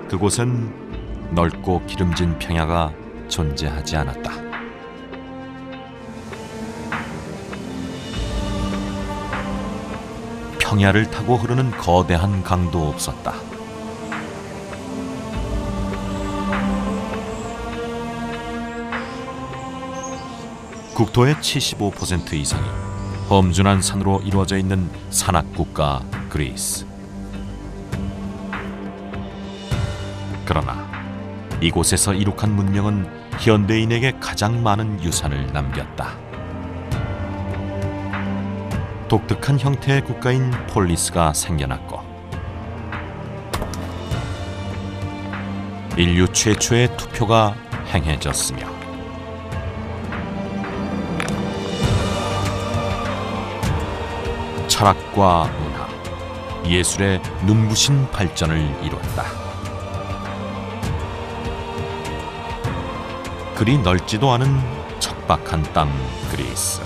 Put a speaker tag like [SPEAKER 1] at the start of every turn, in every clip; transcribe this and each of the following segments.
[SPEAKER 1] 그곳은 넓고 기름진 평야가 존재하지 않았다. 평야를 타고 흐르는 거대한 강도 없었다. 국토의 75% 이상이 험준한 산으로 이루어져 있는 산악국가 그리스. 그러나 이곳에서 이룩한 문명은 현대인에게 가장 많은 유산을 남겼다. 독특한 형태의 국가인 폴리스가 생겨났고, 인류 최초의 투표가 행해졌으며, 철학과 문화, 예술의 눈부신 발전을 이뤘다. 그리 넓지도 않은 척박한 땅 그리스.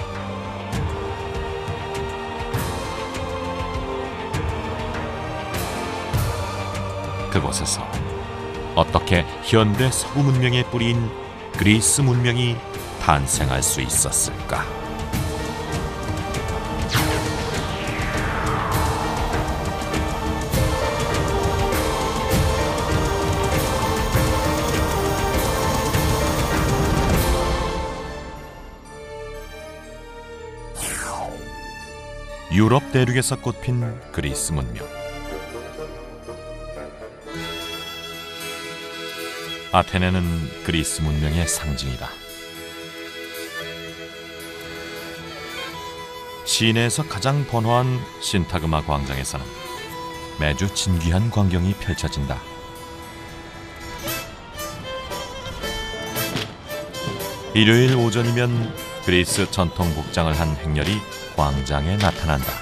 [SPEAKER 1] 그곳에서 어떻게 현대 서구 문명의 뿌리인 그리스 문명이 탄생할 수 있었을까? 유럽 대륙에서 꽃핀 그리스 문명. 아테네는 그리스 문명의 상징이다. 시내에서 가장 번화한 신타그마 광장에서는 매주 진귀한 광경이 펼쳐진다. 일요일 오전이면 그리스 전통 복장을 한 행렬이 광장에 나타난다.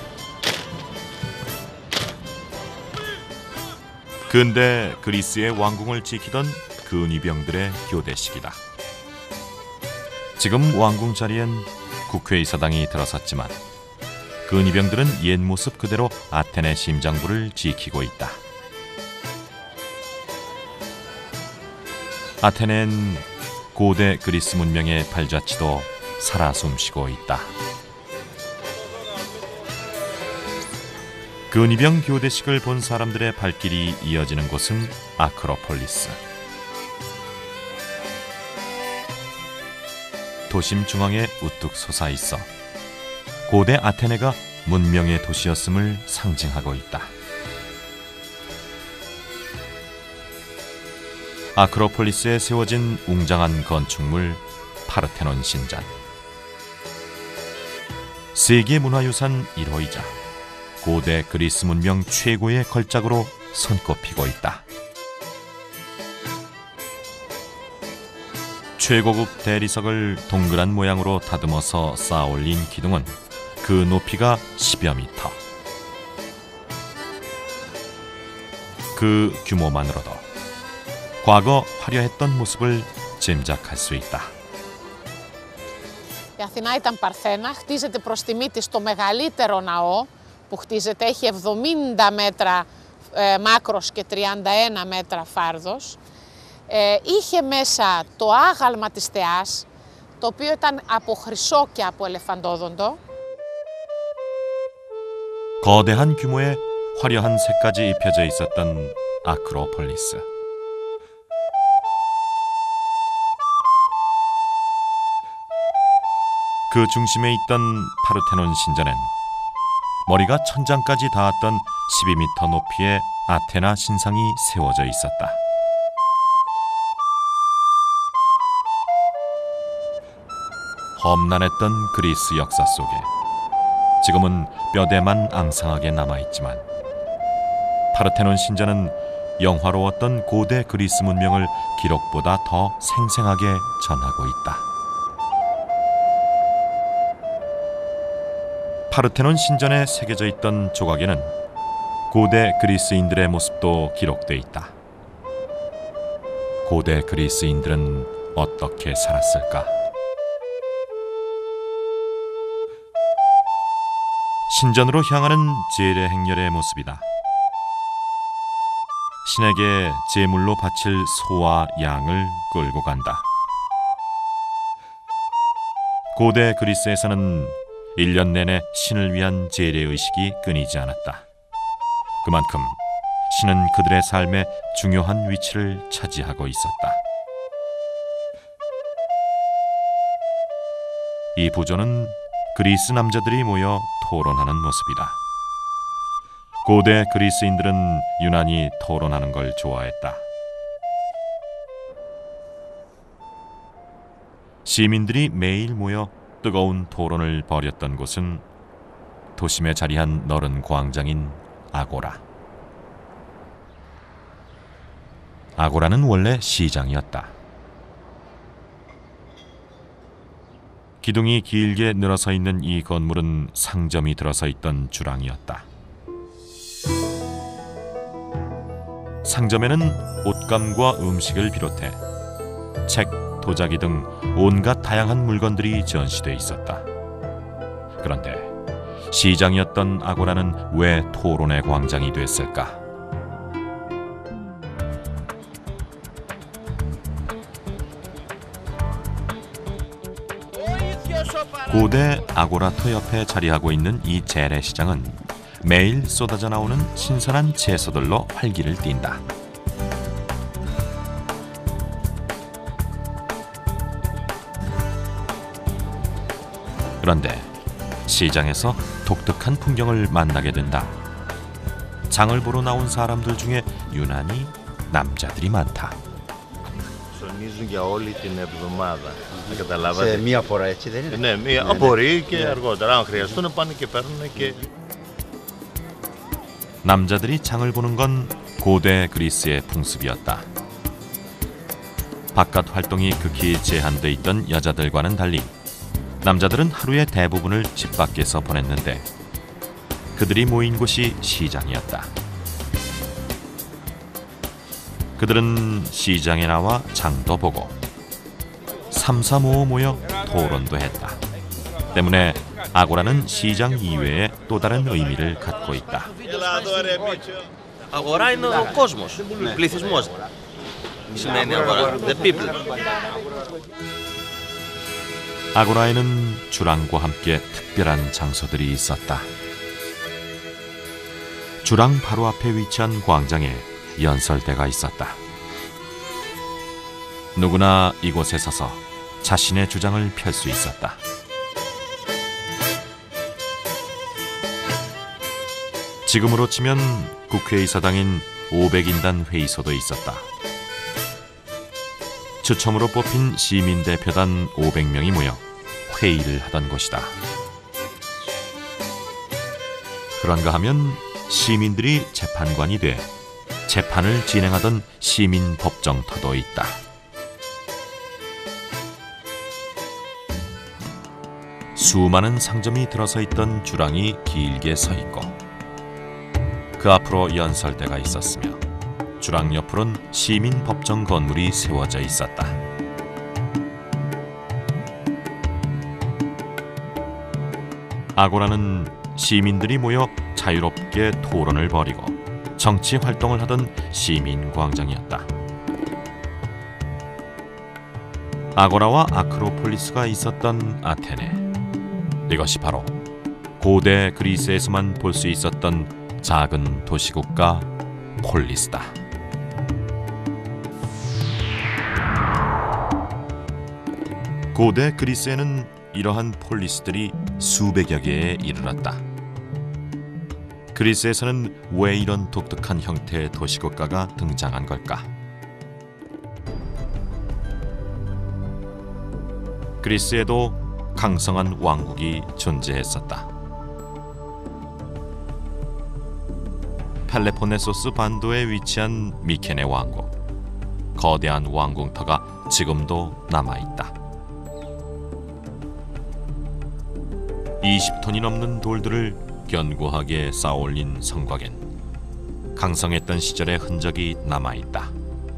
[SPEAKER 1] 근대 그리스의 왕궁을 지키던 근위병들의 교대식이다. 지금 왕궁 자리엔 국회의사당이 들어섰지만 근위병들은 옛 모습 그대로 아테네 심장부를 지키고 있다. 아테네는 고대 그리스 문명의 발자취도 살아 숨쉬고 있다. 근위병 교대식을 본 사람들의 발길이 이어지는 곳은 아크로폴리스. 도심 중앙에 우뚝 솟아 있어 고대 아테네가 문명의 도시였음을 상징하고 있다. 아크로폴리스에 세워진 웅장한 건축물 파르테논 신전. 세계 문화유산 1호이자 고대 그리스 문명 최고의 걸작으로 손꼽히고 있다. 최고급 대리석을 동그란 모양으로 다듬어서 쌓아올린 기둥은 그 높이가 10여 미터. 그 규모만으로도 과거 화려했던 모습을 짐작할 수 있다.
[SPEAKER 2] Η Αθηνά ήταν παρθένα, χτίζεται προς τιμή της το μεγαλύτερο ναό που χτίζεται, έχει 70 μέτρα μάκρος και 31 μέτρα φάρδος. Είχε μέσα το άγαλμα της θεάς, το οποίο ήταν από χρυσό και από ελεφαντόδοντο.
[SPEAKER 1] 거대한 규모의 화려한 색까지 입혀져 있었던 아크로폴리스. 그 중심에 있던 파르테논 신전엔 머리가 천장까지 닿았던 12m 높이의 아테나 신상이 세워져 있었다. 험난했던 그리스 역사 속에 지금은 뼈대만 앙상하게 남아있지만 파르테논 신전은 영화로웠던 고대 그리스 문명을 기록보다 더 생생하게 전하고 있다. 파르테논 신전에 새겨져 있던 조각에는 고대 그리스인들의 모습도 기록돼 있다. 고대 그리스인들은 어떻게 살았을까? 신전으로 향하는 제례 행렬의 모습이다. 신에게 제물로 바칠 소와 양을 끌고 간다. 고대 그리스에서는 1년 내내 신을 위한 재래의식이 끊이지 않았다. 그만큼 신은 그들의 삶에 중요한 위치를 차지하고 있었다. 이 부조는 그리스 남자들이 모여 토론하는 모습이다. 고대 그리스인들은 유난히 토론하는 걸 좋아했다. 시민들이 매일 모여 뜨거운 토론을 벌였던 곳은 도심에 자리한 넓은 광장인 아고라. 아고라는 원래 시장이었다. 기둥이 길게 늘어서 있는 이 건물은 상점이 들어서 있던 주랑이었다. 상점에는 옷감과 음식을 비롯해 책, 도자기 등 온갖 다양한 물건들이 전시돼 있었다. 그런데 시장이었던 아고라는 왜 토론의 광장이 됐을까? 고대 아고라토 옆에 자리하고 있는 이 재래시장은 매일 쏟아져 나오는 신선한 채소들로 활기를 띈다. 그런데 시장에서 독특한 풍경을 만나게 된다. 장을 보러 나온 사람들 중에 유난히 남자들이 많다.
[SPEAKER 3] Ψωνίζουν για όλη την εβδομάδα. Καταλάβατε.
[SPEAKER 4] Σε μία φορά έτσι δεν είναι?
[SPEAKER 3] Ναι, μπορεί και αργότερα. Αν χρειαστούν πάνε και παίρνουν και...
[SPEAKER 1] 남자들이 장을 보는 건 고대 그리스의 풍습이었다. 바깥 활동이 극히 제한돼 있던 여자들과는 달리 남자들은 하루의 대부분을 집 밖에서 보냈는데 그들이 모인 곳이 시장이었다. 그들은 시장에 나와 장도 보고 삼삼오오 모여 토론도 했다. 때문에 아고라는 시장 이외에 또 다른 의미를 갖고 있다.
[SPEAKER 5] Αγορά είναι ο κόσμος, πληθυσμός. Σημαίνει αγορά, the people.
[SPEAKER 1] 아고라에는 주랑과 함께 특별한 장소들이 있었다. 주랑 바로 앞에 위치한 광장에 연설대가 있었다. 누구나 이곳에 서서 자신의 주장을 펼 수 있었다. 지금으로 치면 국회의사당인 500인단 회의소도 있었다. 추첨으로 뽑힌 시민대표단 500명이 모여 회의를 하던 곳이다. 그런가 하면 시민들이 재판관이 돼 재판을 진행하던 시민법정터도 있다. 수많은 상점이 들어서 있던 주랑이 길게 서 있고 그 앞으로 연설대가 있었으며 주랑 옆으론 시민법정 건물이 세워져 있었다. 아고라는 시민들이 모여 자유롭게 토론을 벌이고 정치 활동을 하던 시민광장이었다. 아고라와 아크로폴리스가 있었던 아테네. 이것이 바로 고대 그리스에서만 볼 수 있었던 작은 도시국가 폴리스다. 고대 그리스에는 이러한 폴리스들이 수백여 개에 이르렀다. 그리스에서는 왜 이런 독특한 형태의 도시국가가 등장한 걸까? 그리스에도 강성한 왕국이 존재했었다. 펠레폰네소스 반도에 위치한 미케네 왕국. 거대한 왕궁터가 지금도 남아있다. 20톤이 넘는 돌들을 견고하게 쌓아올린 성곽엔 강성했던 시절의 흔적이 남아있다.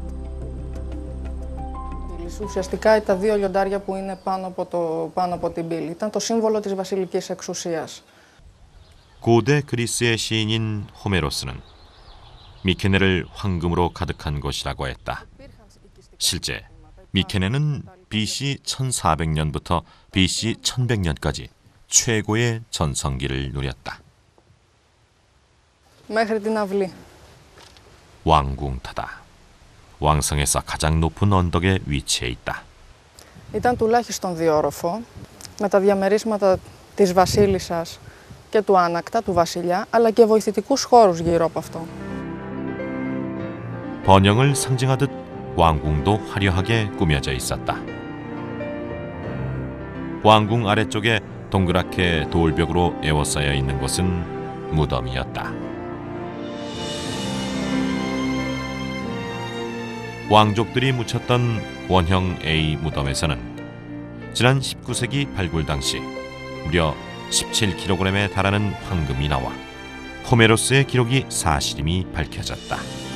[SPEAKER 6] Ουσιαστικά τα δύο λιοντάρια που είναι πάνω από την πύλη ήταν το σύμβολο της βασιλικής εξουσίας.
[SPEAKER 1] 고대 그리스의 시인인 호메로스는 미케네를 황금으로 가득한 곳이라고 했다. 실제 미케네는 BC 1400년부터 BC 1100년까지 최고의 전성기를 누렸다.
[SPEAKER 6] Μέχρι την αυλή.
[SPEAKER 1] 왕궁타다. 왕성에서 가장 높은 언덕에 위치해 있다.
[SPEAKER 6] Ήταν τουλάχιστον διόροφο, με τα διαμερίσματα της βασίλισσας και του άνακτα, του βασιλιά, αλλά και βοηθητικούς χώρους γύρω από αυτό.
[SPEAKER 1] 번영을 상징하듯 왕궁도 화려하게 꾸며져 있었다. 왕궁 아래쪽에 동그랗게 돌벽으로 에워싸여 있는 곳은 무덤이었다. 왕족들이 묻혔던 원형 A 무덤에서는 지난 19세기 발굴 당시 무려 17kg에 달하는 황금이 나와 호메로스의 기록이 사실임이 밝혀졌다.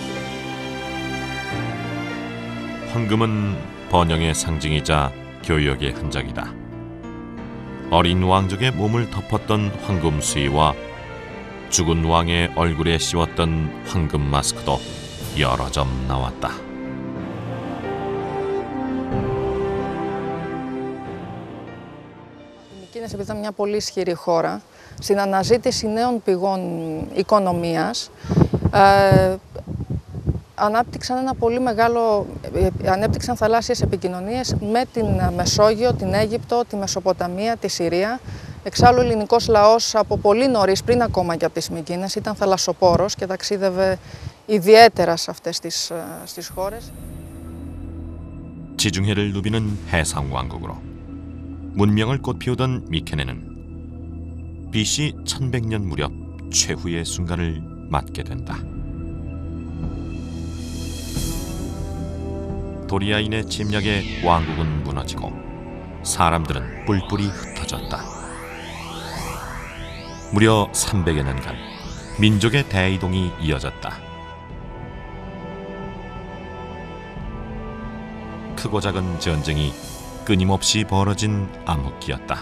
[SPEAKER 1] 황금은 번영의 상징이자 교역의 흔적이다. 어린 왕족의 몸을 덮었던 황금 수의와 죽은 왕의 얼굴에 씌웠던 황금 마스크도 여러 점 나왔다.
[SPEAKER 6] Η Μυκήνες, επειδή ήταν μια πολύ ισχυρή χώρα, στην αναζήτηση νέων πηγών οικονομίας, ανέπτυξαν θαλάσσιες επικοινωνίες με την Μεσόγειο, την Αίγυπτο, τη Μεσοποταμία, τη Συρία. Εξάλλου, ο ελληνικός λαός από πολύ νωρίς, πριν ακόμα και από τις Μυκήνες, ήταν θαλασσοπόρος και ταξίδευε ιδιαίτερα σε αυτές τις χώρες.
[SPEAKER 1] 지중해를 누비는 해상 왕국으로 문명을 꽃피우던 미케네는 BC 1100년 무렵 최후의 순간을 맞게 된다. 도리아인의 침략에 왕국은 무너지고 사람들은 뿔뿔이 흩어졌다. 무려 300여 년간 민족의 대이동이 이어졌다. 크고 작은 전쟁이 끊임없이 벌어진 암흑기였다.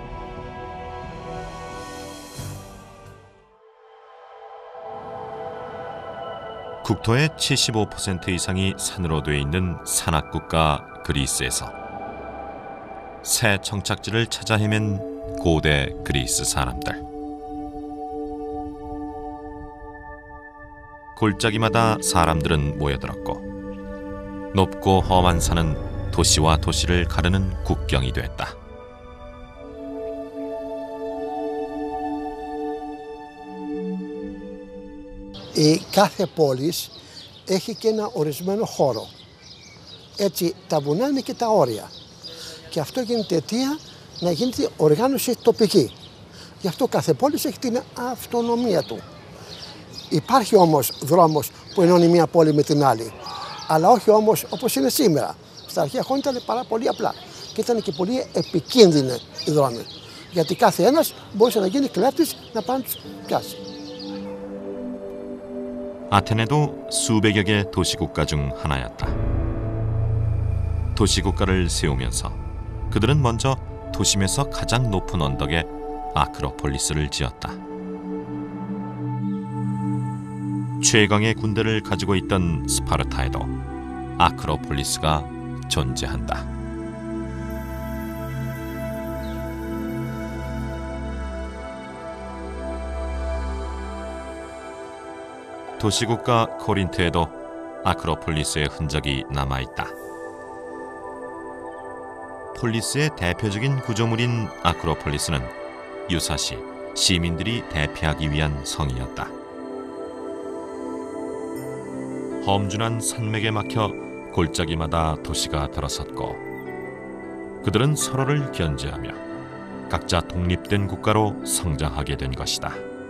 [SPEAKER 1] 국토의 75% 이상이 산으로 돼 있는 산악국가 그리스에서 새 정착지를 찾아 헤맨 고대 그리스 사람들. 골짜기마다 사람들은 모여들었고 높고 험한 산은 도시와 도시를 가르는 국경이 됐다.
[SPEAKER 4] Η κάθε πόλη έχει και ένα ορισμένο χώρο. Έτσι τα βουνά είναι και τα όρια. Και αυτό γίνεται αιτία να γίνεται οργάνωση τοπική. Γι' αυτό κάθε πόλη έχει την αυτονομία του. Υπάρχει όμως δρόμος που ενώνει μία πόλη με την άλλη. Αλλά όχι όμως όπως είναι σήμερα. Στα αρχαία χρόνια ήταν πάρα πολύ απλά. Και ήταν και πολύ επικίνδυνοι οι δρόμοι. Γιατί κάθε ένας μπορούσε να γίνει κλέφτης να πάνε τους πιάσει.
[SPEAKER 1] 아테네도 수백여 개 도시국가 중 하나였다. 도시국가를 세우면서 그들은 먼저 도심에서 가장 높은 언덕에 아크로폴리스를 지었다. 최강의 군대를 가지고 있던 스파르타에도 아크로폴리스가 존재한다. 도시국가 코린트에도 아크로폴리스의 흔적이 남아있다. 폴리스의 대표적인 구조물인 아크로폴리스는 유사시 시민들이 대피하기 위한 성이었다. 험준한 산맥에 막혀 골짜기마다 도시가 들어섰고 그들은 서로를 견제하며 각자 독립된 국가로 성장하게 된 것이다.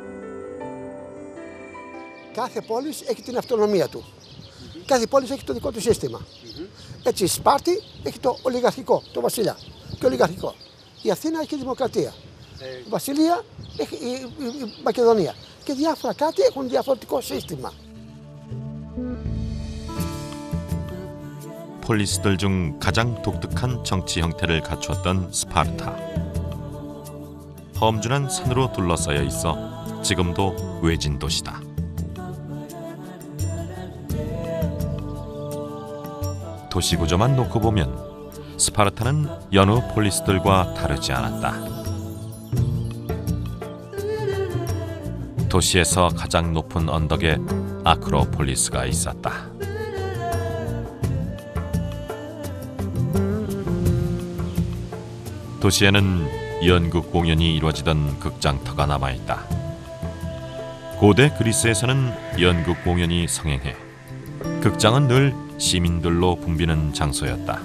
[SPEAKER 4] Κάθε πόλη έχει την αυτονομία του. Κάθε πόλη έχει το δικό του σύστημα. Έτσι η Σπάρτη έχει το ολιγαρχικό, το βασιλιά και ολιγαρχικό. Η Αθήνα έχει δημοκρατία. Η Βασιλεία έχει η Μακεδονία. Και διάφορα κράτη έχουν διαφορετικό σύστημα.
[SPEAKER 1] 폴리스들 중 가장 독특한 정치 형태를 갖추었던 스파르타. 험준한 산으로 둘러싸여 있어 지금도 외진 도시다. 도시 구조만 놓고 보면 스파르타는 여느 폴리스들과 다르지 않았다. 도시에서 가장 높은 언덕에 아크로폴리스가 있었다. 도시에는 연극 공연이 이루어지던 극장터가 남아있다. 고대 그리스에서는 연극 공연이 성행해 극장은 늘 시민들로 붐비는 장소였다.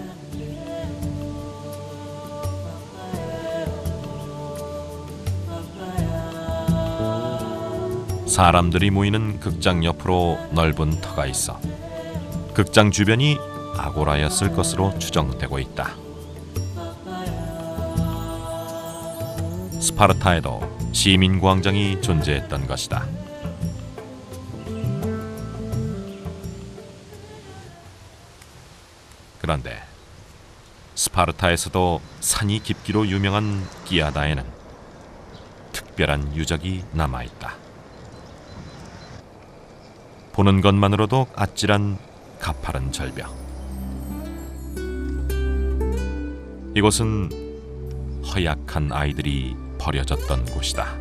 [SPEAKER 1] 사람들이 모이는 극장 옆으로 넓은 터가 있어 극장 주변이 아고라였을 것으로 추정되고 있다. 스파르타에도 시민광장이 존재했던 것이다. 그런데 스파르타에서도 산이 깊기로 유명한 기아다에는 특별한 유적이 남아있다. 보는 것만으로도 아찔한 가파른 절벽. 이곳은 허약한 아이들이 버려졌던 곳이다.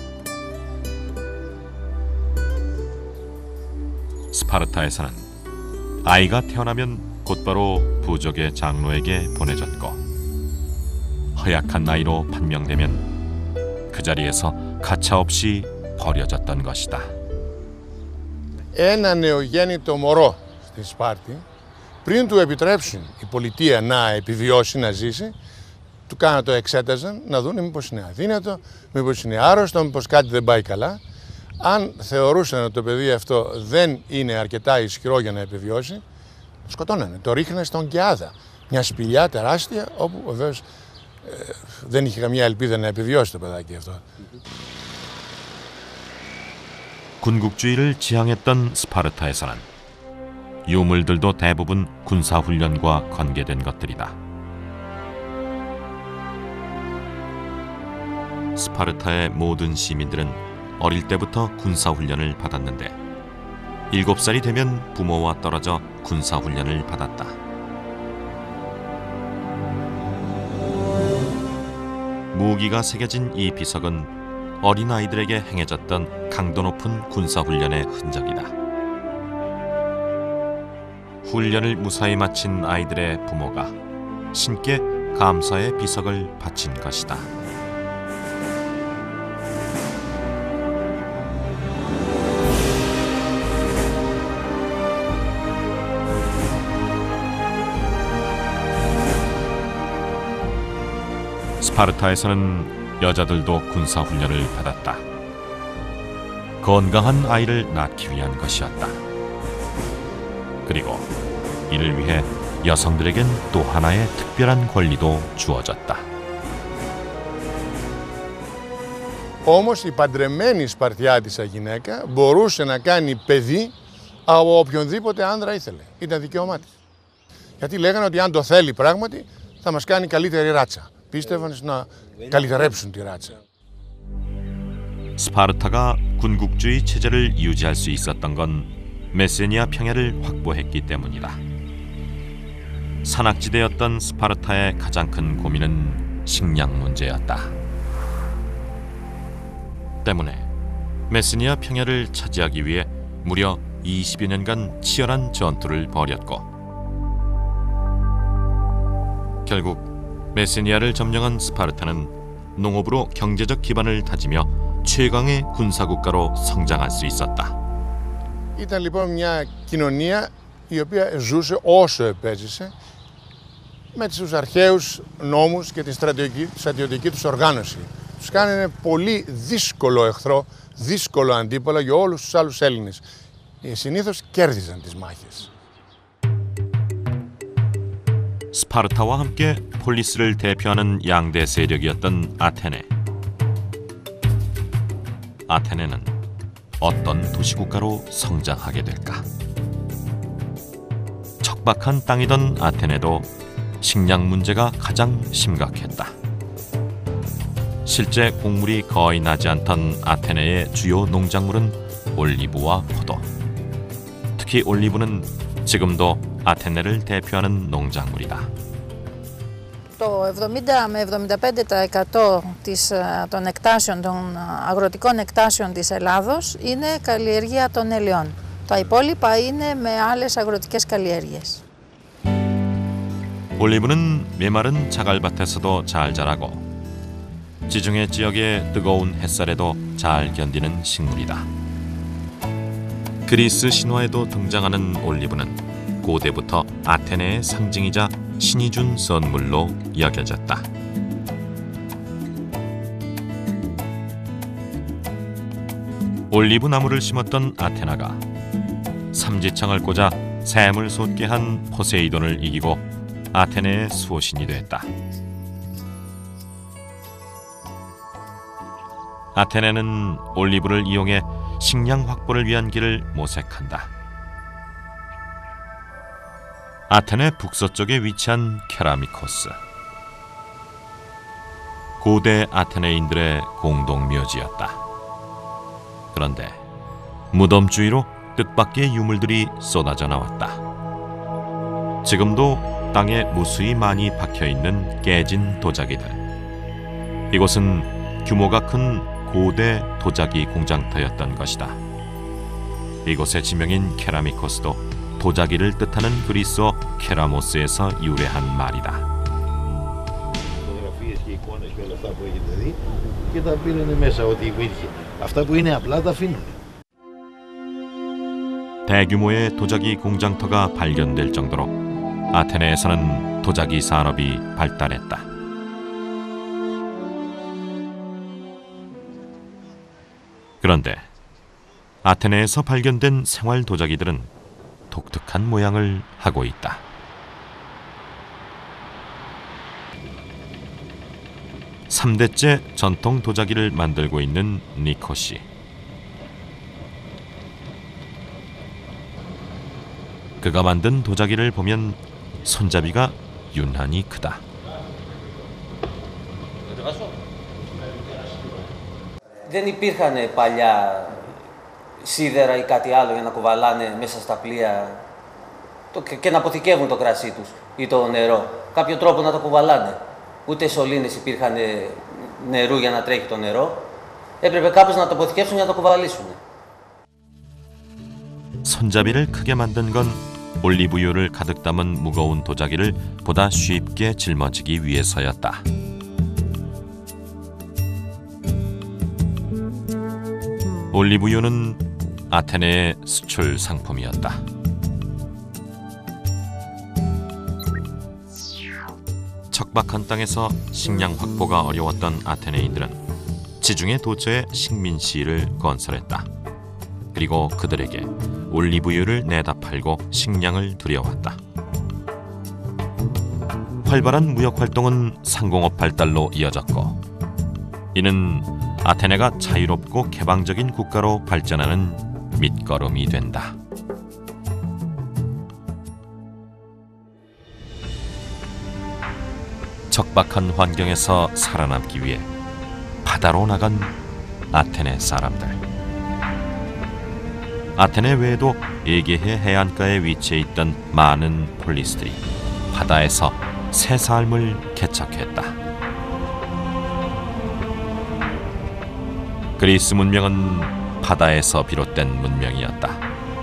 [SPEAKER 1] 스파르타에서는 아이가 태어나면 곧바로 부족의 장로에게 보내졌고 허약한 나이로 판명되면 그 자리에서 가차없이 버려졌던 것이다.
[SPEAKER 7] Ένα νεογέννητο μωρό στη Σπάρτη, πριν του επιτρέψουν η πολιτεία να επιβιώσει, να ζήσει, του κάναν το εξέταζαν να δουν μήπως είναι αδύνατο, μήπως είναι άρρωστο, μήπως κάτι δεν πάει καλά. Αν θεωρούσαν ότι το παιδί αυτό δεν είναι αρκετά ισχυρό για να επιβιώσει, το σκοτώνανε. Το ρίχνανε στον Κιάδα, μια σπηλιά τεράστια, όπου βεβαίως δεν είχε καμία ελπίδα να επιβιώσει το παιδάκι αυτό.
[SPEAKER 1] 군국주의를 지향했던 스파르타에서는 유물들도 대부분 군사훈련과 관계된 것들이다. 스파르타의 모든 시민들은 어릴 때부터 군사훈련을 받았는데 7살이 되면 부모와 떨어져 군사훈련을 받았다. 무기가 새겨진 이 비석은 어린아이들에게 행해졌던 강도 높은 군사훈련의 흔적이다. 훈련을 무사히 마친 아이들의 부모가 신께 감사의 비석을 바친 것이다. 스파르타에서는 여자들도 군사훈련을 받았다. 건강한 아이를 낳기 위한 것이었다. 그리고 이를 위해 여성들에겐 또 하나의 특별한 권리도 주어졌다.
[SPEAKER 7] Όμως η παντρεμένη Σπαρτιάτισσα γυναίκα μπορούσε να κάνει παιδί από οποιονδήποτε άνδρα ήθελε. Ήταν δικαίωμά της. Γιατί λέγανε ότι αν το θέλει πράγματι θα μας κάνει καλύτερη ράτσα. πίστευαν να καλυτερέψουν τη ράτσα.
[SPEAKER 1] 스파르타가 군국주의 체제를 유지할 수 있었던 건 메세니아 평야를 확보했기 때문이다. 산악지대였던 스파르타의 가장 큰 고민은 식량 문제였다. 때문에 메세니아 평야를 차지하기 위해 무려 20여 년간 치열한 전투를 벌였고 결국 메세니아를 점령한 스파르타는 농업으로 경제적 기반을 다지며 최강의 군사국가로 성장할 수 있었다.
[SPEAKER 7] Ήταν λοιπόν μια κοινωνία η οποία ζούσε όσο επέζησε με τους αρχαίους νόμους και τη στρατιωτική τους οργάνωση. Τους κάνανε πολύ δύσκολο εχθρό, δύσκολο αντίπαλο για όλους τους άλλους Έλληνες. Συνήθως κέρδιζαν τις μάχες.
[SPEAKER 1] 스파르타와 함께 폴리스를 대표하는 양대 세력이었던 아테네. 아테네는 어떤 도시국가로 성장하게 될까? 척박한 땅이던 아테네도 식량 문제가 가장 심각했다. 실제 곡물이 거의 나지 않던 아테네의 주요 농작물은 올리브와 포도. 특히 올리브는 지금도 아테네를 대표하는 농작물이다.
[SPEAKER 8] Το 70 με 75% των εκτάσεων, των αγροτικών εκτάσεων της Ελλάδος είναι καλλιεργία των ελαιών. Τα υπόλοιπα είναι με άλλες αγροτικές καλλιέργειες.
[SPEAKER 1] 올리브는 메마른 자갈밭에서도 잘 자라고 지중해 지역의 뜨거운 햇살에도 잘 견디는 식물이다. 그리스 신화에도 등장하는 올리브는 고대부터 아테네의 상징이자 신이 준 선물로 여겨졌다. 올리브 나무를 심었던 아테나가 삼지창을 꽂아 샘을 솟게 한 포세이돈을 이기고 아테네의 수호신이 됐다. 아테네는 올리브를 이용해 식량 확보를 위한 길을 모색한다. 아테네 북서쪽에 위치한 케라미코스. 고대 아테네인들의 공동묘지였다. 그런데 무덤 주위로 뜻밖의 유물들이 쏟아져 나왔다. 지금도 땅에 무수히 많이 박혀있는 깨진 도자기들. 이곳은 규모가 큰 고대 도자기 공장터였던 것이다. 이곳의 지명인 케라미코스도 도자기를 뜻하는 그리스어 케라모스에서 유래한 말이다.
[SPEAKER 3] Φωτογραφίες και εικόνες και όλα αυτά που έχετε δει και τα πήρανε μέσα ό,τι υπήρχε. Αυτά που είναι απλά τα αφήνουν.
[SPEAKER 1] 대규모의 도자기 공장터가 발견될 정도로 아테네에서는 도자기 산업이 발달했다. 그런데 아테네에서 발견된 생활 도자기들은 독특한 모양을 하고 있다. (3대째) 전통 도자기를 만들고 있는 니코씨. 그가 만든 도자기를 보면 손잡이가 유난히 크다.
[SPEAKER 5] Δεν υπήρχαν παλιά σίδερα ή κάτι άλλο για να κουβαλάνε μέσα στα πλοία και να αποθηκεύουν το κρασί τους ή το νερό. Κάποιο τρόπο να το κουβαλάνε. Ούτε σωλήνες υπήρχαν νερού για να τρέχει το νερό. Έπρεπε κάπως να το αποθηκεύσουν για να το κουβαλήσουν.
[SPEAKER 1] 손잡이를 크게 만든 건 올리브유를 가득 담은 무거운 도자기를 보다 쉽게 짊어지기 위해서였다. 올리브유는 아테네의 수출 상품이었다. 척박한 땅에서 식량 확보가 어려웠던 아테네인들은 지중해 도처에 식민시를 건설했다. 그리고 그들에게 올리브유를 내다 팔고 식량을 들여왔다. 활발한 무역 활동은 상공업 발달로 이어졌고 이는 아테네가 자유롭고 개방적인 국가로 발전하는 밑거름이 된다. 척박한 환경에서 살아남기 위해 바다로 나간 아테네 사람들. 아테네 외에도 에게해 해안가에 위치해 있던 많은 폴리스들이 바다에서 새 삶을 개척했다. 그리스 문명은 바다에서 비롯된 문명이었다.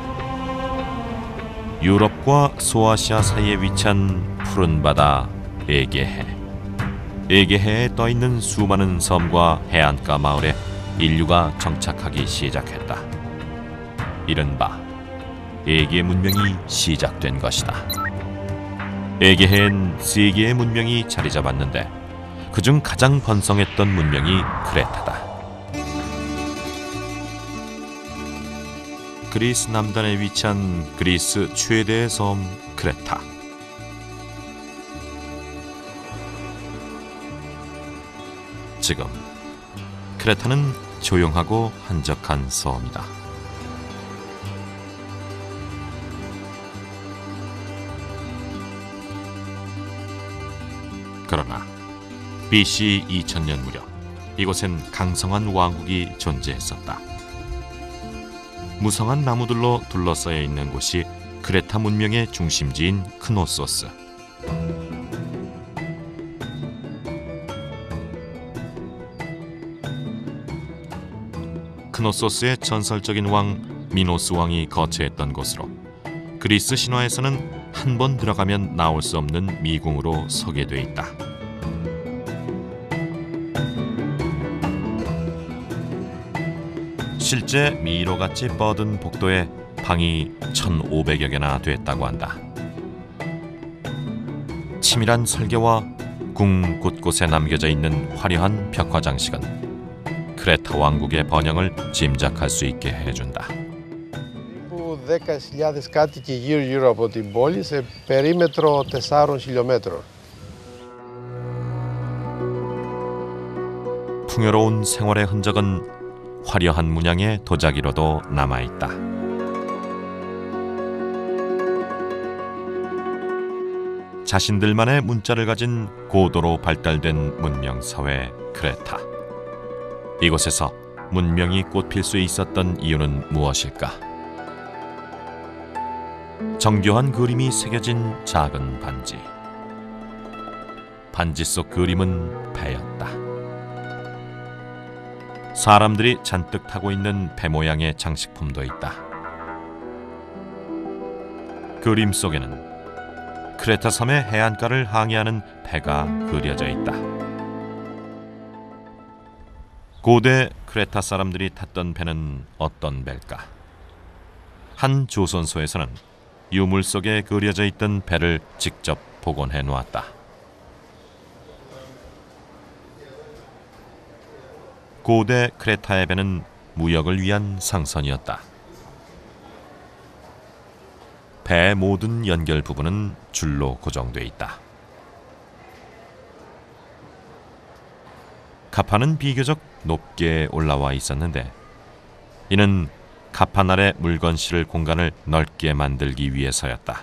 [SPEAKER 1] 유럽과 소아시아 사이에 위치한 푸른 바다 에게해. 에게해에 떠있는 수많은 섬과 해안가 마을에 인류가 정착하기 시작했다. 이른바 에게 문명이 시작된 것이다. 에게해엔 세 개의 문명이 자리 잡았는데 그중 가장 번성했던 문명이 크레타다. 그리스 남단에 위치한 그리스 최대의 섬 크레타. 지금 크레타는 조용하고 한적한 섬이다. 그러나 BC 2000년 무렵 이곳엔 강성한 왕국이 존재했었다. 무성한 나무들로 둘러싸여 있는 곳이 크레타 문명의 중심지인 크노소스. 크노소스의 전설적인 왕 미노스 왕이 거처했던 곳으로 그리스 신화에서는 한 번 들어가면 나올 수 없는 미궁으로 소개돼 있다. 실제 미로같이 뻗은 복도에 방이 1,500여 개나 됐다고 한다. 치밀한 설계와 궁 곳곳에 남겨져 있는 화려한 벽화 장식은 크레타 왕국의 번영을 짐작할 수 있게 해준다.
[SPEAKER 7] 10.000 κάτοικοι γύρω από την πόλη σε περίμετρο 4 χιλιόμετρων.
[SPEAKER 1] 풍요로운 생활의 흔적은 화려한 문양의 도자기로도 남아있다. 자신들만의 문자를 가진 고도로 발달된 문명사회 크레타. 이곳에서 문명이 꽃필 수 있었던 이유는 무엇일까? 정교한 그림이 새겨진 작은 반지. 반지 속 그림은 배였다. 사람들이 잔뜩 타고 있는 배 모양의 장식품도 있다. 그림 속에는 크레타 섬의 해안가를 항해하는 배가 그려져 있다. 고대 크레타 사람들이 탔던 배는 어떤 배일까? 한 조선소에서는 유물 속에 그려져 있던 배를 직접 복원해 놓았다. 고대 크레타의 배는 무역을 위한 상선이었다. 배의 모든 연결 부분은 줄로 고정돼 있다. 갑판은 비교적 높게 올라와 있었는데 이는 갑판 아래 물건 실을 공간을 넓게 만들기 위해서였다.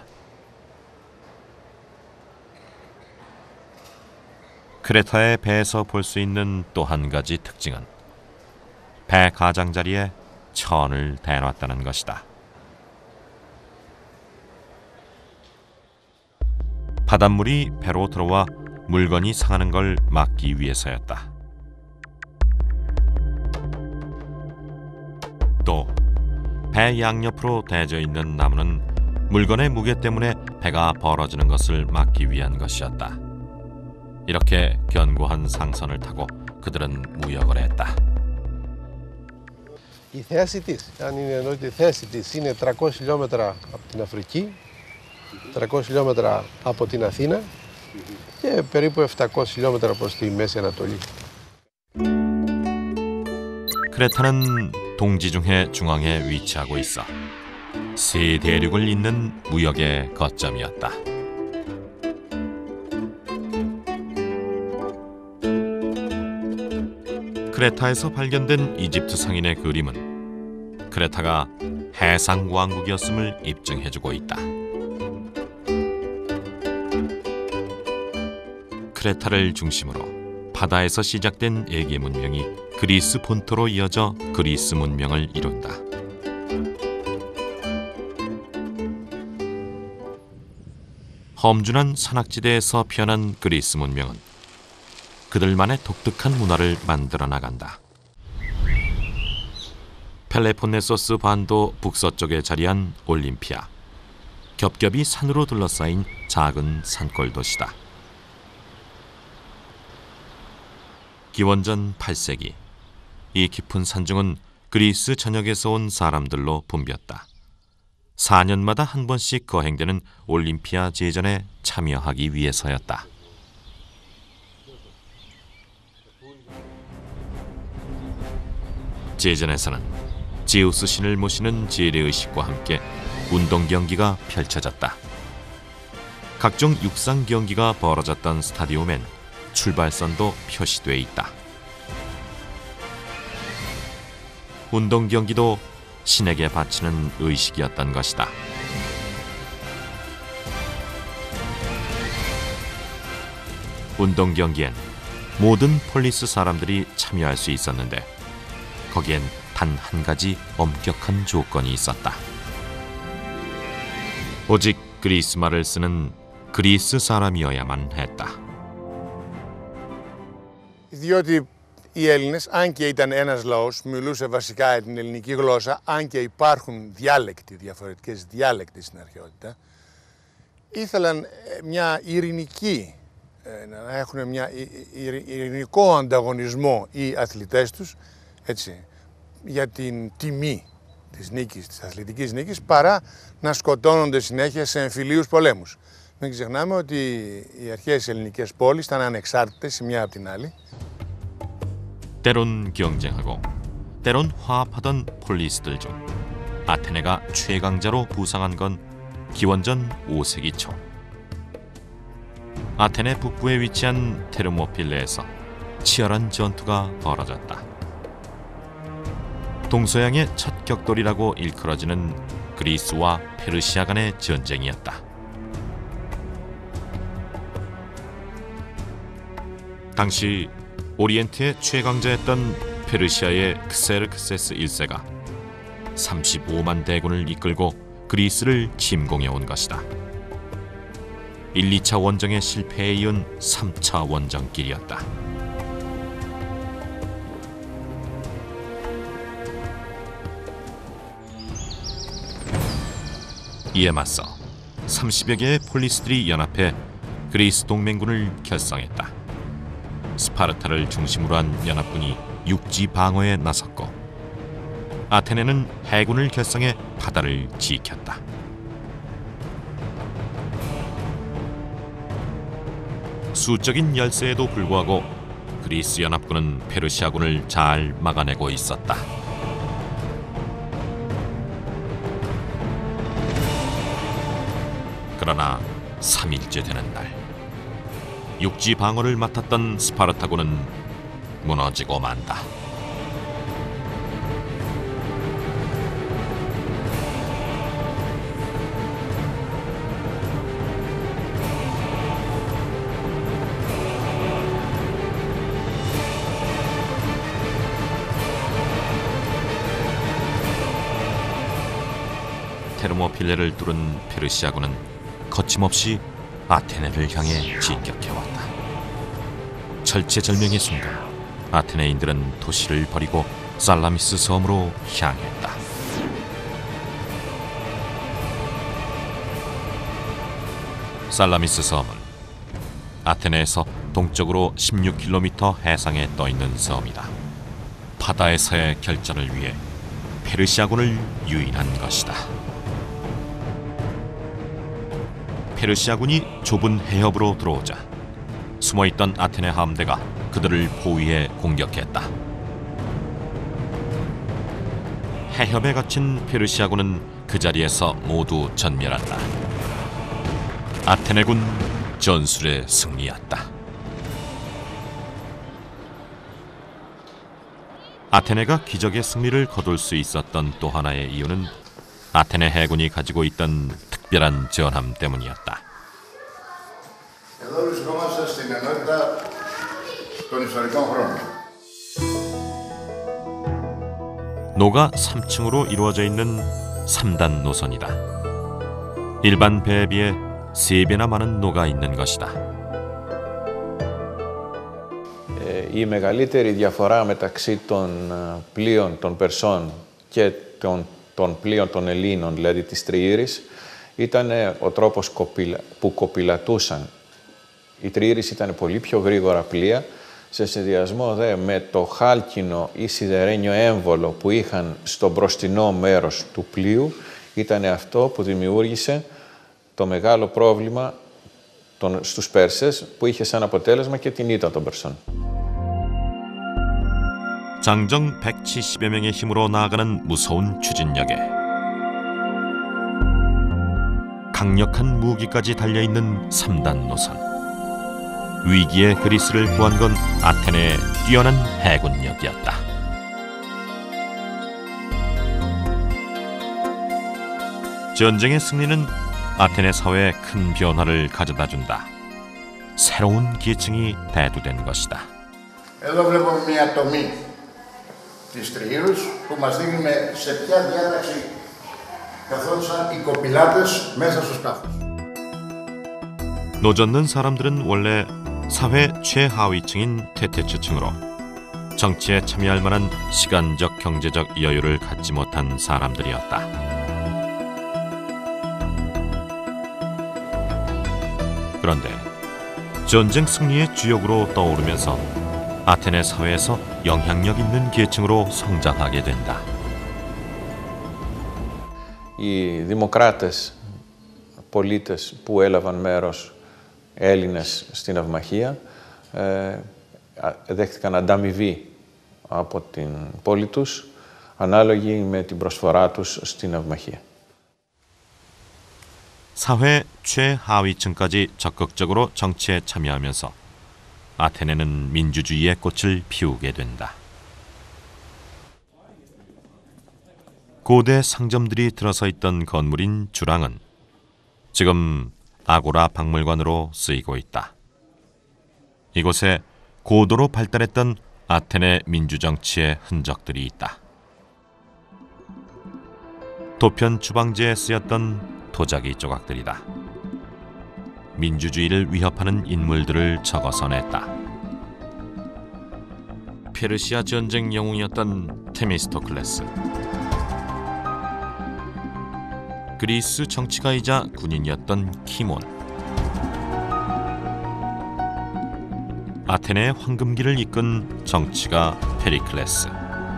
[SPEAKER 1] 크레타의 배에서 볼 수 있는 또 한 가지 특징은 배 가장자리에 천을 대놨다는 것이다. 바닷물이 배로 들어와 물건이 상하는 걸 막기 위해서였다. 또 배 양옆으로 대져 있는 나무는 물건의 무게 때문에 배가 벌어지는 것을 막기 위한 것이었다. 이렇게 견고한 상선을 타고 그들은 무역을 했다.
[SPEAKER 7] Η θέση της, αν είναι ενώ τη θέση της είναι 300 χιλιόμετρα από την Αφρική, 300 χιλιόμετρα από την Αθήνα και περίπου 700 χιλιόμετρα προς τη Μέση Ανατολή.
[SPEAKER 1] 크레타는 동지중해 중앙에 위치하고 있어 세 대륙을 잇는 무역의 거점이었다. 크레타에서 발견된 이집트 상인의 그림은 크레타가 해상 왕국이었음을 입증해주고 있다. 크레타를 중심으로 바다에서 시작된 에게 문명이 그리스 본토로 이어져 그리스 문명을 이룬다. 험준한 산악지대에서 피어난 그리스 문명은 그들만의 독특한 문화를 만들어 나간다. 펠레폰네소스 반도 북서쪽에 자리한 올림피아. 겹겹이 산으로 둘러싸인 작은 산골 도시다. 기원전 8세기 이 깊은 산중은 그리스 전역에서 온 사람들로 붐볐다. 4년마다 한 번씩 거행되는 올림피아 제전에 참여하기 위해서였다. 제전에서는 제우스 신을 모시는 재래의식과 함께 운동 경기가 펼쳐졌다. 각종 육상 경기가 벌어졌던 스타디움엔 출발선도 표시돼 있다. 운동 경기도 신에게 바치는 의식이었던 것이다. 운동 경기엔 모든 폴리스 사람들이 참여할 수 있었는데 거기엔 단 한 가지 엄격한 조건이 있었다. 오직 그리스 말을 쓰는 그리스 사람이어야만 했다.
[SPEAKER 7] Διότι οι Έλληνες, αν και ήταν ένας λαός που μιλούσε βασικά την ελληνική γλώσσα, αν και υπάρχουν διαφορετικές διάλεκτοι στην αρχαιότητα, ήθελαν μια ειρηνική, να έχουν μια ειρηνικό ανταγωνισμό οι αθλητές τους, έτσι, για την τιμή της νίκης, της αθλητικής νίκης, παρά να σκοτώνονται συνέχεια σε εμφυλίους πολέμους. Μην ξεχνάμε ότι οι αρχαίες ελληνικές πόλεις ήταν ανεξάρτητες η μια από την άλλη.
[SPEAKER 1] 때론 경쟁하고 때론 화합하던 폴리스들 중 아테네가 최강자로 부상한 건 기원전 5세기 초. 아테네 북부에 위치한 테르모필레에서 치열한 전투가 벌어졌다. 동서양의 첫 격돌이라고 일컬어지는 그리스와 페르시아 간의 전쟁이었다. 당시 오리엔트의 최강자였던 페르시아의 크세르크세스 1세가 35만 대군을 이끌고 그리스를 침공해온 것이다. 1, 2차 원정의 실패에 이은 3차 원정길이었다. 이에 맞서 30여 개의 폴리스들이 연합해 그리스 동맹군을 결성했다. 스파르타를 중심으로 한 연합군이 육지 방어에 나섰고 아테네는 해군을 결성해 바다를 지켰다. 수적인 열세에도 불구하고 그리스 연합군은 페르시아군을 잘 막아내고 있었다. 그러나 3일째 되는 날, 육지 방어를 맡았던 스파르타군은 무너지고 만다. 테르모필레를 뚫은 페르시아군은 거침없이 아테네를 향해 진격해왔다. 절체절명의 순간 아테네인들은 도시를 버리고 살라미스 섬으로 향했다. 살라미스 섬은 아테네에서 동쪽으로 16km 해상에 떠있는 섬이다. 바다에서의 결전을 위해 페르시아군을 유인한 것이다. 페르시아군이 좁은 해협으로 들어오자 숨어있던 아테네 함대가 그들을 포위해 공격했다. 해협에 갇힌 페르시아군은 그 자리에서 모두 전멸한다. 아테네군 전술의 승리였다. 아테네가 기적의 승리를 거둘 수 있었던 또 하나의 이유는 아테네 해군이 가지고 있던 특별한 전함 때문이었다.
[SPEAKER 7] Εδώ βρισκόμαστε στην ενότητα των ιστορικών χρόνων.
[SPEAKER 1] 노가 3층으로 이루어져 있는 3단 노선이다. 일반 배에 비해 3배나 많은 노가 있는 것이다.
[SPEAKER 9] Η μεγαλύτερη διαφορά μεταξύ των πλοίων των Περσών και των πλοίων των Ελλήνων, δηλαδή της Τριήρης, ήταν ο τρόπος που κοπηλατούσαν. Η Τριήρης ήταν πολύ πιο γρήγορα πλοία, σε συνδυασμό δε με το χάλκινο ή σιδερένιο έμβολο που είχαν στο μπροστινό μέρος του πλοίου, ήταν αυτό που δημιούργησε το μεγάλο πρόβλημα στους Πέρσες, που είχε σαν αποτέλεσμα και την ήττα των Περσών.
[SPEAKER 1] 장정 170여 명의 힘으로 나아가는 무서운 추진력에 강력한 무기까지 달려있는 3단 노선. 위기의 그리스를 구한 건 아테네의 뛰어난 해군력이었다. 전쟁의 승리는 아테네 사회에 큰 변화를 가져다준다. 새로운 계층이 대두된 것이다.
[SPEAKER 7] Εδώ βλέπουμε μια τομή της Τριήρους που μας δείχνει σε ποια διάταξη καθόντουσαν οι κοπηλάτες μέσα στο σκάφος.
[SPEAKER 1] 노젓는 사람들은 원래 사회 최하위층인 퇴퇴츠층으로 정치에 참여할 만한 시간적 경제적 여유를 갖지 못한 사람들이었다. 그런데 전쟁 승리의 주역으로 떠오르면서 아테네 사회에서 영향력 있는 계층으로 성장하게 된다.
[SPEAKER 9] Οι δημοκράτες πολίτες που έλαβαν μέρος, Έλληνες στην ναυμαχία, δέχτηκαν ανταμοιβή από την πόλη τους, ανάλογη με την προσφορά τους στην ναυμαχία.
[SPEAKER 1] 사회 최하위층까지 적극적으로 정치에 참여하면서 아테네는 민주주의의 꽃을 피우게 된다. 고대 상점들이 들어서 있던 건물인 주랑은 지금 아고라 박물관으로 쓰이고 있다. 이곳에 고도로 발달했던 아테네 민주정치의 흔적들이 있다. 도편 주방제에 쓰였던 도자기 조각들이다. 민주주의를 위협하는 인물들을 적어서 냈다. 페르시아 전쟁 영웅이었던 테미스토클레스, 그리스 정치가이자 군인이었던 키몬, 아테네의 황금기를 이끈 정치가 페리클레스,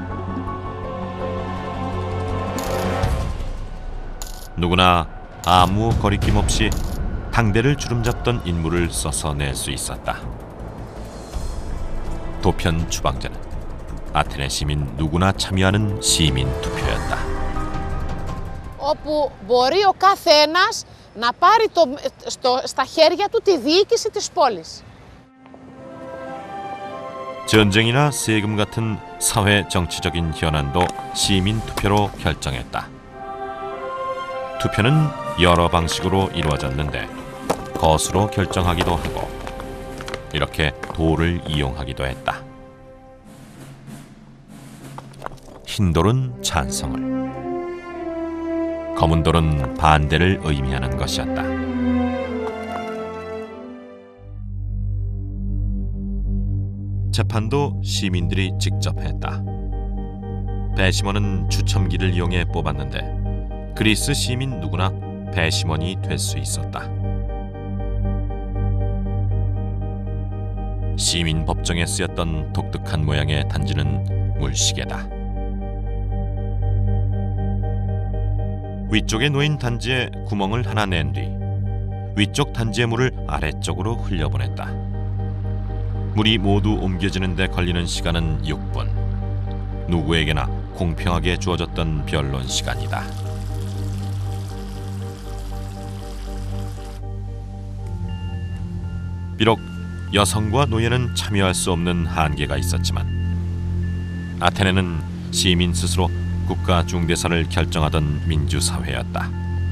[SPEAKER 1] 누구나 아무 거리낌 없이 당대를 주름잡던 인물을 써서 낼 수 있었다. 도편 추방제는 아테네 시민 누구나 참여하는 시민 투표였다.
[SPEAKER 2] Όπου μπορεί ο καθένας να πάρει στα χέρια του τη διοίκηση της πόλης.
[SPEAKER 1] 전쟁이나 세금 같은 사회 정치적인 현안도 시민 투표로 결정했다. 투표는 여러 방식으로 이루어졌는데 거수로 결정하기도 하고 이렇게 도를 이용하기도 했다. 흰 돌은 찬성을, 검은 돌은 반대를 의미하는 것이었다. 재판도 시민들이 직접 했다. 배심원은 추첨기를 이용해 뽑았는데 그리스 시민 누구나 배심원이 될 수 있었다. 시민 법정에 쓰였던 독특한 모양의 단지는 물시계다. 위쪽에 놓인 단지에 구멍을 하나 낸 뒤 위쪽 단지의 물을 아래쪽으로 흘려보냈다. 물이 모두 옮겨지는 데 걸리는 시간은 6분. 누구에게나 공평하게 주어졌던 변론 시간이다. 비록 여성과 노예는 참여할 수 없는 한계가 있었지만 아테네는 시민 스스로 국가 중대사를 결정하던 민주사회였다.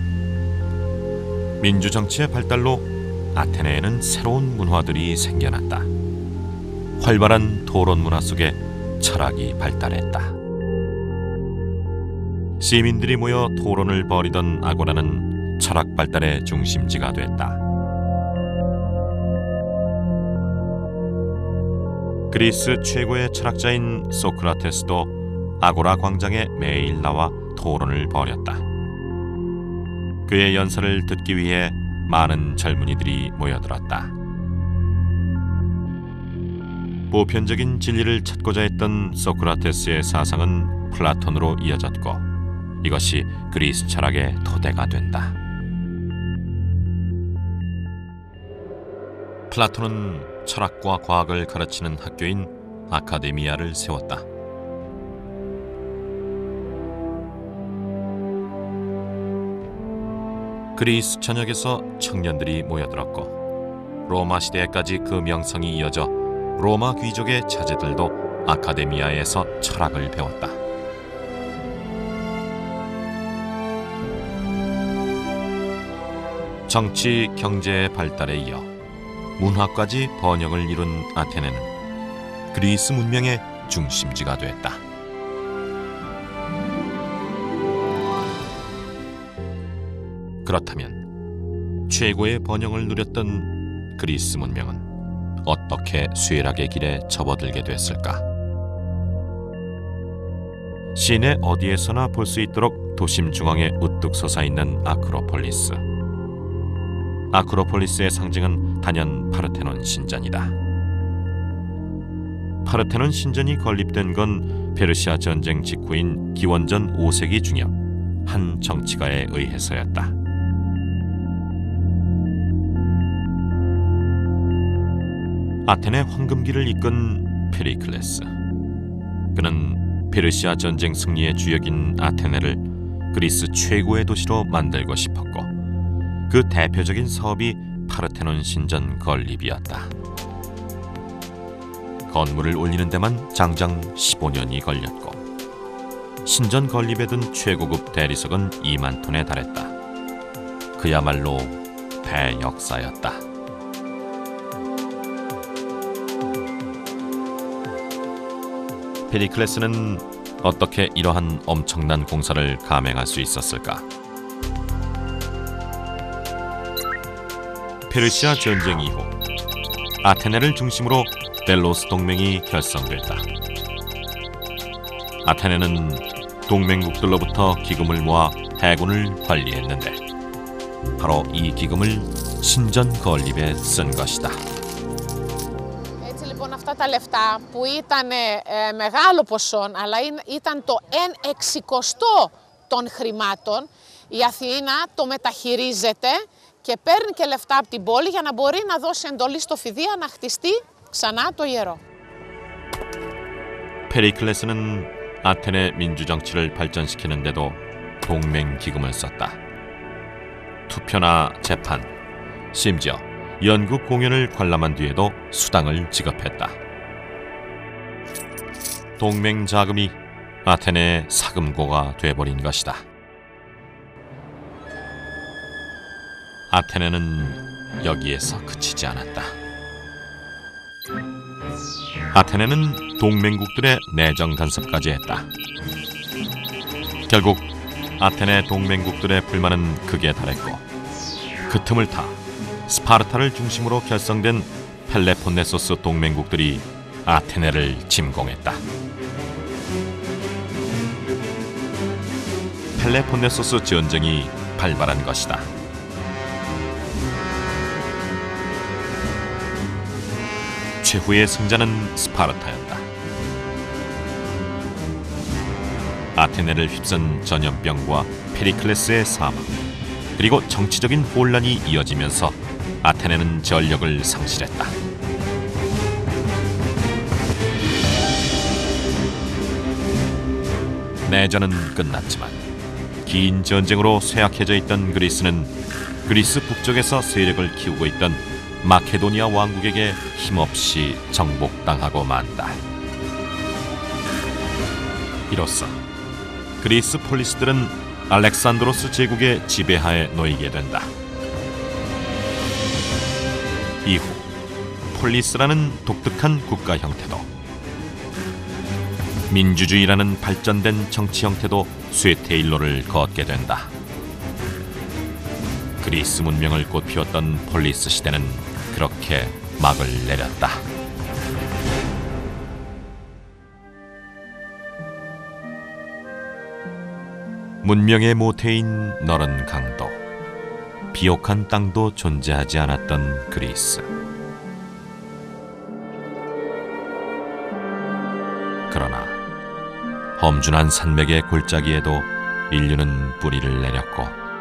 [SPEAKER 1] 민주정치의 발달로 아테네에는 새로운 문화들이 생겨났다. 활발한 토론 문화 속에 철학이 발달했다. 시민들이 모여 토론을 벌이던 아고라는 철학 발달의 중심지가 됐다. 그리스 최고의 철학자인 소크라테스도 아고라 광장에 매일 나와 토론을 벌였다. 그의 연설을 듣기 위해 많은 젊은이들이 모여들었다. 보편적인 진리를 찾고자 했던 소크라테스의 사상은 플라톤으로 이어졌고 이것이 그리스 철학의 토대가 된다. 플라톤은 철학과 과학을 가르치는 학교인 아카데미아를 세웠다. 그리스 전역에서 청년들이 모여들었고 로마 시대에까지 그 명성이 이어져 로마 귀족의 자제들도 아카데미아에서 철학을 배웠다. 정치, 경제의 발달에 이어 문화까지 번영을 이룬 아테네는 그리스 문명의 중심지가 됐다. 그렇다면 최고의 번영을 누렸던 그리스 문명은 어떻게 쇠락의 길에 접어들게 됐을까? 시내 어디에서나 볼 수 있도록 도심 중앙에 우뚝 솟아있는 아크로폴리스. 아크로폴리스의 상징은 단연 파르테논 신전이다. 파르테논 신전이 건립된 건 페르시아 전쟁 직후인 기원전 5세기 중엽 한 정치가에 의해서였다. 아테네 황금기를 이끈 페리클레스. 그는 페르시아 전쟁 승리의 주역인 아테네를 그리스 최고의 도시로 만들고 싶었고 그 대표적인 사업이 파르테논 신전 건립이었다. 건물을 올리는 데만 장장 15년이 걸렸고 신전 건립에 든 최고급 대리석은 2만 톤에 달했다. 그야말로 대역사였다. 페리클레스는 어떻게 이러한 엄청난 공사를 감행할 수 있었을까? 페르시아 전쟁 이후 아테네를 중심으로 델로스 동맹이 결성됐다. 아테네는 동맹국들로부터 기금을 모아 해군을 관리했는데 바로 이 기금을 신전 건립에 쓴 것이다.
[SPEAKER 2] Έτσι λοιπόν αυτά τα λεφτά που ήταν μεγάλο ποσό αλλά ήταν το 1/60 των χρημάτων, η Αθήνα το μεταχειρίζεται και παίρνει και λεφτά από την πόλη για να μπορεί να δώσει εντολή στο Φιδία να χτιστεί ξανά το ιερό.
[SPEAKER 1] 페리클레스는 아테네 민주정치를 발전시키는데도 동맹 기금을 썼다. 투표나 재판, 심지어 연극 공연을 관람한 뒤에도 수당을 지급했다. 동맹 자금이 아테네의 사금고가 돼버린 것이다. 아테네는 여기에서 그치지 않았다. 아테네는 동맹국들의 내정 간섭까지 했다. 결국 아테네 동맹국들의 불만은 극에 달했고 그 틈을 타 스파르타를 중심으로 결성된 펠레폰네소스 동맹국들이 아테네를 침공했다. 펠레폰네소스 전쟁이 발발한 것이다. 최후의 승자는 스파르타였다. 아테네를 휩쓴 전염병과 페리클레스의 사망, 그리고 정치적인 혼란이 이어지면서 아테네는 전력을 상실했다. 내전은 끝났지만 긴 전쟁으로 쇠약해져 있던 그리스는 그리스 북쪽에서 세력을 키우고 있던 마케도니아 왕국에게 힘없이 정복당하고 만다. 이로써 그리스 폴리스들은 알렉산드로스 제국의 지배하에 놓이게 된다. 이후 폴리스라는 독특한 국가 형태도 민주주의라는 발전된 정치 형태도 쇠퇴 일로를 걷게 된다. 그리스 문명을 꽃피웠던 폴리스 시대는 그렇게 막을 내렸다. 문명의 모태인 너른 강도, 비옥한 땅도 존재하지 않았던 그리스. 그러나 험준한 산맥의 골짜기에도 인류는 뿌리를 내렸고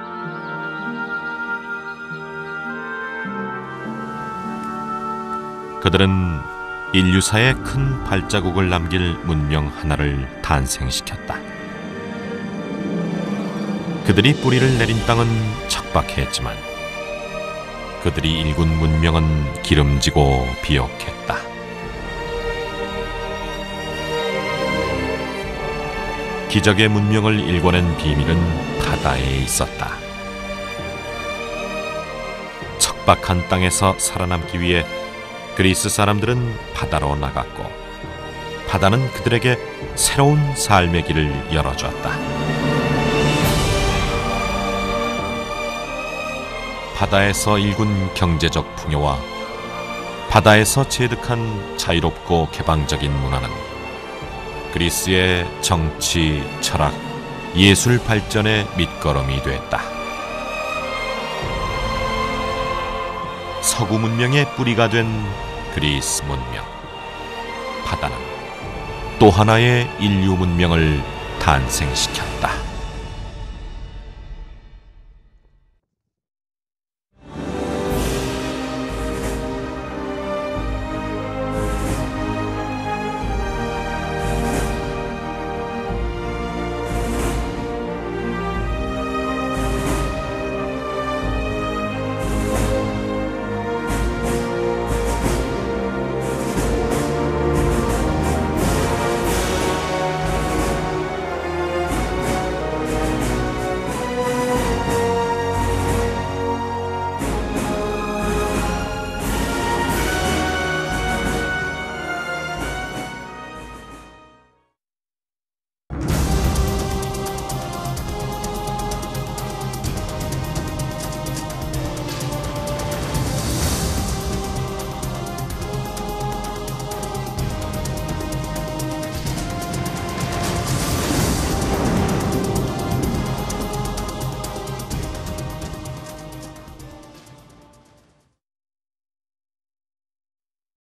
[SPEAKER 1] 그들은 인류사에 큰 발자국을 남길 문명 하나를 탄생시켰다. 그들이 뿌리를 내린 땅은 척박했지만 그들이 일군 문명은 기름지고 비옥했다. 기적의 문명을 일궈낸 비밀은 바다에 있었다. 척박한 땅에서 살아남기 위해 그리스 사람들은 바다로 나갔고 바다는 그들에게 새로운 삶의 길을 열어주었다. 바다에서 일군 경제적 풍요와 바다에서 체득한 자유롭고 개방적인 문화는 그리스의 정치, 철학, 예술 발전의 밑거름이 됐다. 서구 문명의 뿌리가 된 그리스 문명. 바다는 또 하나의 인류 문명을 탄생시켰다.